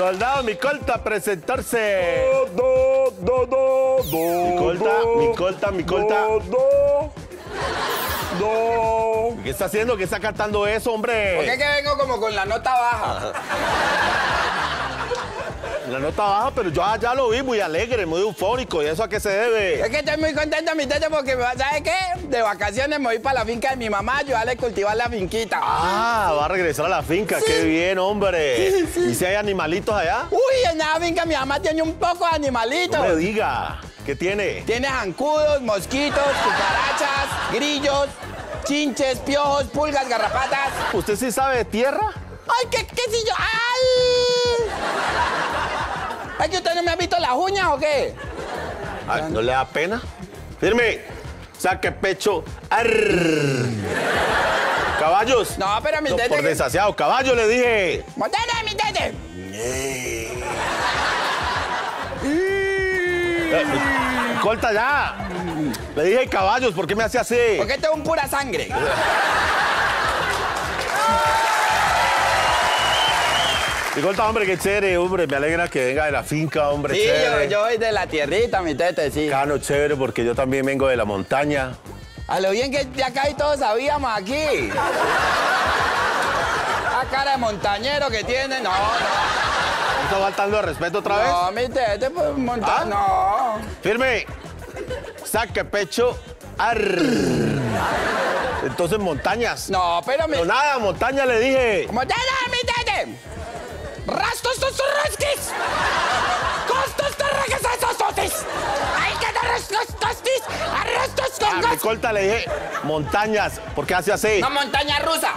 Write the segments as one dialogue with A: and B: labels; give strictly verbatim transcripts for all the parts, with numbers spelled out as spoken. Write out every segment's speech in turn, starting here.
A: Soldado Micolta, presentarse.
B: Do, do, do, do,
A: Micolta,
B: do,
A: Micolta, Micolta.
B: Do, do, do.
A: ¿Qué está haciendo? ¿Qué está cantando eso, hombre?
C: ¿Por qué que vengo como con la nota baja?
A: La nota baja, pero yo ya lo vi muy alegre, muy eufórico. ¿Y eso a qué se debe?
C: Es que estoy muy contento, mi tete, porque, ¿sabe qué? De vacaciones me voy para la finca de mi mamá, ayudarle a cultivar la finquita.
A: Ah, va a regresar a la finca.
C: Sí.
A: Qué bien, hombre.
C: Sí, sí.
A: ¿Y si hay animalitos allá?
C: Uy, en la finca mi mamá tiene un poco de animalitos.
A: No me diga. ¿Qué tiene?
C: Tiene zancudos, mosquitos, cucarachas, grillos, chinches, piojos, pulgas, garrapatas.
A: ¿Usted sí sabe de tierra?
C: ¡Ay, qué, qué si yo! ¡Ay! ¿Es que usted no me ha visto las uñas o qué?
A: Ay, ¿no le da pena? Firme. Saque pecho. Arr. Caballos.
C: No, pero mi
A: No,
C: tete...
A: por desasiado. Caballo le dije.
C: ¡Montana, mi tete!
A: Corta ya. Le dije caballos. ¿Por qué me hace así?
C: Porque tengo un pura sangre.
A: Y corta, hombre, qué chévere, hombre. Me alegra que venga de la finca, hombre.
C: Sí, yo,
A: chévere.
C: yo soy de la tierrita, mi tete, sí.
A: Cano, chévere, porque yo también vengo de la montaña.
C: A lo bien que de acá y todos sabíamos aquí. La cara de montañero que tiene, no, no.
A: ¿Está faltando de respeto otra vez?
C: No, mi tete, pues monta...
A: ¿Ah?
C: No.
A: Firme. Saque pecho. Arr. Entonces, montañas.
C: No, pero mi...
A: Pero nada, montaña le dije.
C: ¡Montana, mi tete! ¡Rastos tus rasquis! ¡Costos tus rasquis esos totis! ¡Ay, que te rastos tostis! ¡Arrestos
A: A
C: con
A: mi
C: gas!
A: corta le dije montañas. ¿Por qué hace así?
C: ¡No, montaña rusa!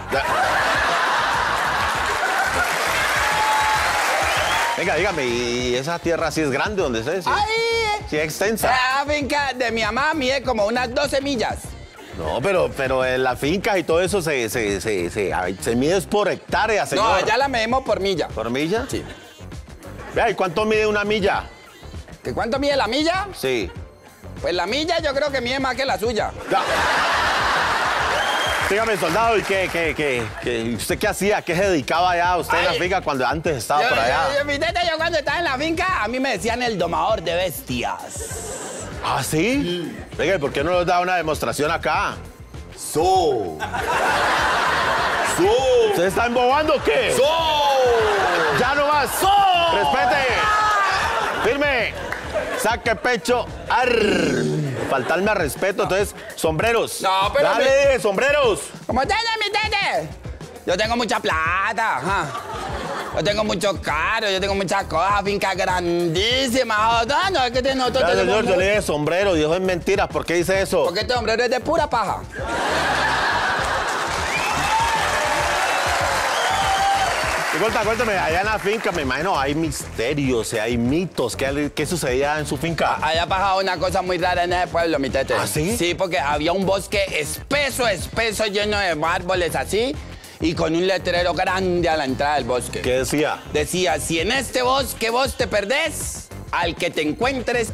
A: Venga, dígame, ¿y esa tierra sí es grande donde se? Sí,
C: ¡Ay!
A: sí es extensa.
C: La finca de mi mamá mide como unas doce millas.
A: No, pero, pero en la finca y todo eso se, se, se, se, ay, se mide es por hectárea, señor.
C: No, allá la medimos por milla.
A: ¿Por milla?
C: Sí.
A: Vea, ¿y cuánto mide una milla?
C: ¿Que cuánto mide la milla?
A: Sí.
C: Pues la milla yo creo que mide más que la suya.
A: Ya. Dígame, soldado, ¿y qué, qué, qué, qué, usted qué hacía? ¿Qué se dedicaba allá usted en la
C: Ay.
A: finca cuando antes estaba
C: Yo,
A: por allá?
C: yo, yo, mi tete, yo cuando estaba en la finca, a mí me decían el domador de bestias.
A: ¿Ah, sí? Venga, ¿y por qué no nos da una demostración acá?
B: So. So.
A: ¿Ustedes están embobando o qué?
B: So.
A: ¡Ya no más! ¡Respete! ¡Firme! ¡Saque pecho! ¡Arr! Faltarme al respeto, entonces, sombreros.
C: No, pero
A: Dale,
C: mi-
A: dije, sombreros.
C: ¿Cómo tete, mi tete? Yo tengo mucha plata, ajá. Yo tengo mucho caro, yo tengo muchas cosas, finca grandísima. No, no, es que nosotros
A: Ya,
C: tenemos...
A: señor, yo
C: mu-
A: le dije sombrero y eso es mentira. ¿Por qué dice eso?
C: Porque este sombrero es de pura paja.
A: Y cuenta, cuéntame, allá en la finca, me imagino, hay misterios, hay mitos. ¿Qué, qué sucedía en su finca?
C: Había pasado una cosa muy rara en ese pueblo, mi tete.
A: ¿Ah, sí?
C: Sí, porque había un bosque espeso, espeso, lleno de árboles así, y con un letrero grande a la entrada del bosque.
A: ¿Qué decía?
C: Decía, si en este bosque vos te perdés, al que te encuentres...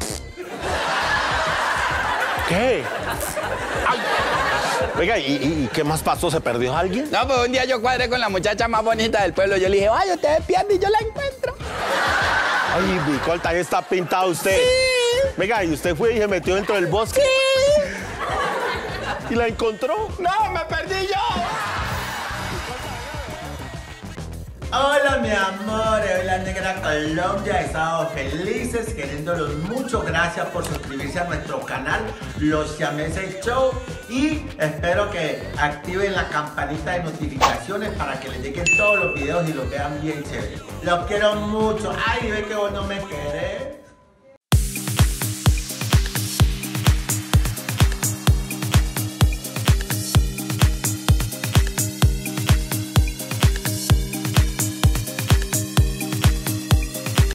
A: ¿Qué? Ay. Oiga, ¿y, y- y qué más pasó? ¿Se perdió alguien?
C: No, pues un día yo cuadré con la muchacha más bonita del pueblo. Yo le dije, ay, usted se pierde y yo la encuentro.
A: Ay, mi corta, ahí está pintado usted.
C: Sí.
A: Venga, ¿y usted fue y se metió dentro del bosque?
C: Sí.
A: ¿Y la encontró?
C: No, me perdí yo.
D: Hola mi amor, hoy la Negra Colombia, estamos felices, queriéndolos mucho, gracias por suscribirse a nuestro canal Los Siameses Show y espero que activen la campanita de notificaciones para que les lleguen todos los videos y los vean bien chévere. Los quiero mucho, ay, ve que vos no me querés.